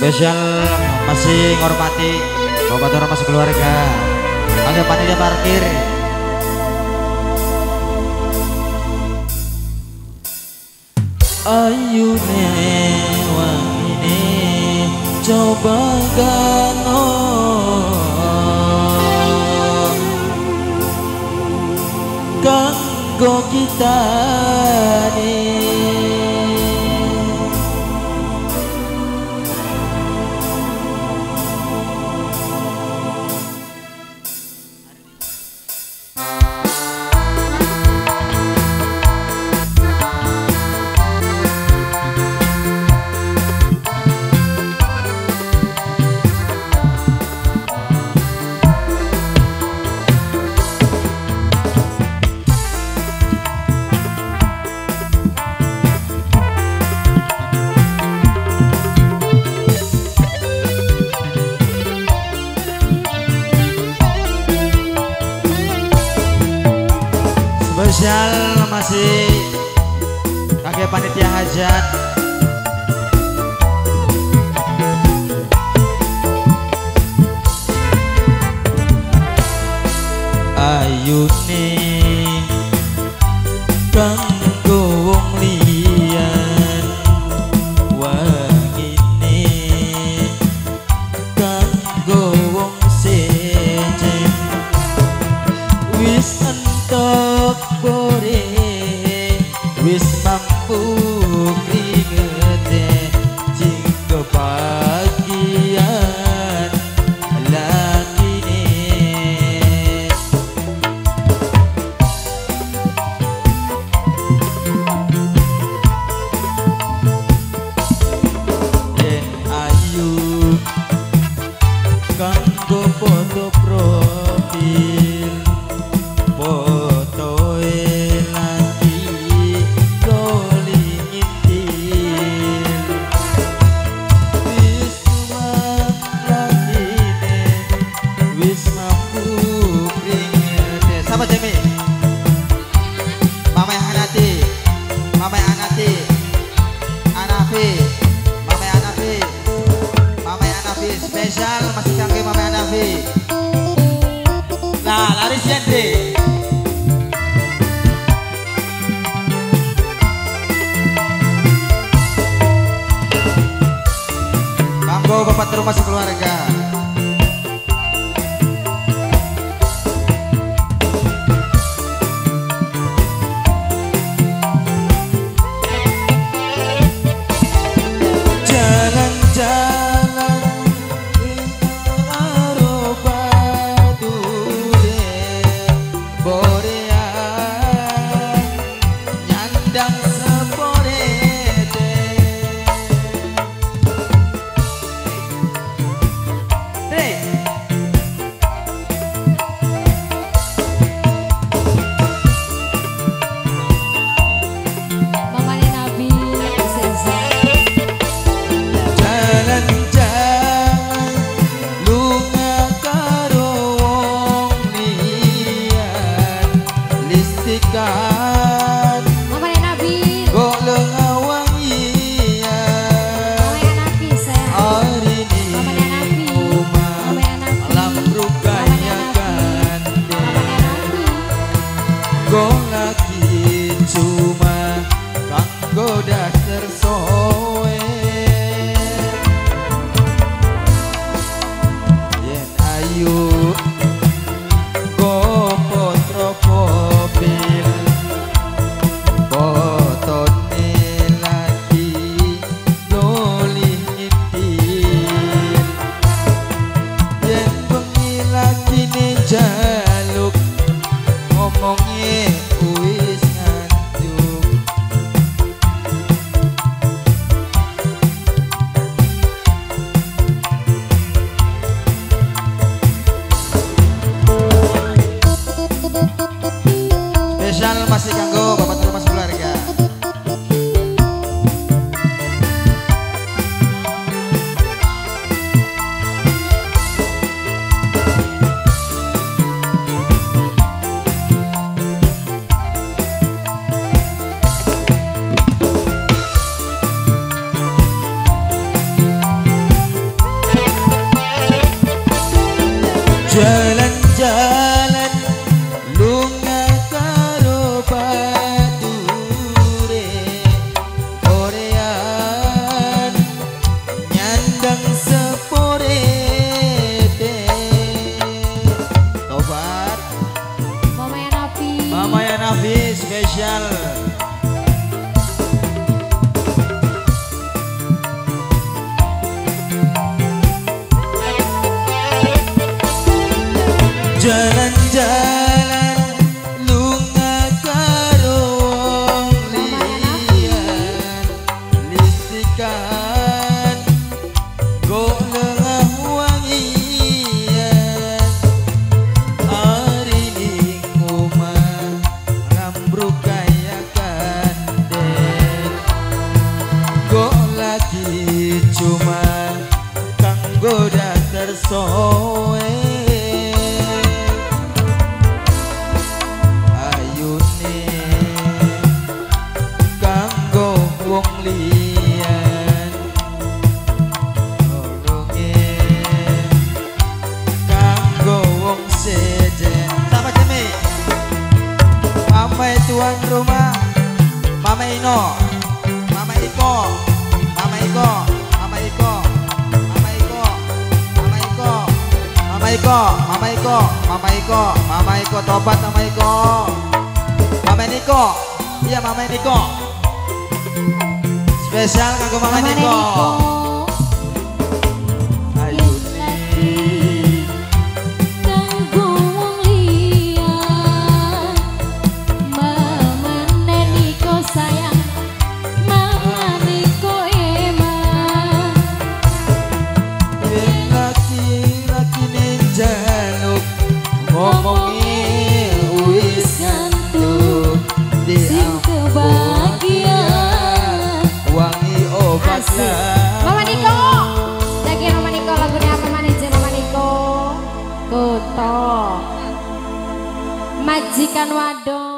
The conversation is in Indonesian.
Spesial masih ngormati Bapak Tora masih keluarga. Oke, panitia parkir. Ayu wangine coba gano kanggo kita nih. Spesial masih kakek panitia hajat. Ayune kanggo wong liyan, wangine kanggo wong sejen. Wis entuk bore, wis mampu kringete, jing kebahagiaan lakine. Den ayu kanggo foto profil, spesial masih kangge Mama Anafi. Nah, laris jende. Kanggo bapak terumah sekeluarga. suntikan go lengah wangian hari ning omah ngambruk kaya kandek go lagi cuma kanggo datar soe ayune kanggo wong liyan oronge kanggo wong sejen sama Jemi Mama tuan rumah Mama Ino Mama Iko Mama Iko Mama Iko Mama Iko Mama Iko Mama Iko Mama Iko Mama Iko Mama Iko tobat Mama Iko Mama Niko iya Mama Niko spesial kanggo Mama Niko ayo nih kanggo wong liyan Mama Niko sayang Mama Niko emang laki-laki jaluk ngomongi wis ngantuk di kebahagiaan wangi obat Mama Niko lagi Mama Niko lagunya apa manajer Mama Niko Kuto Majikan Wadon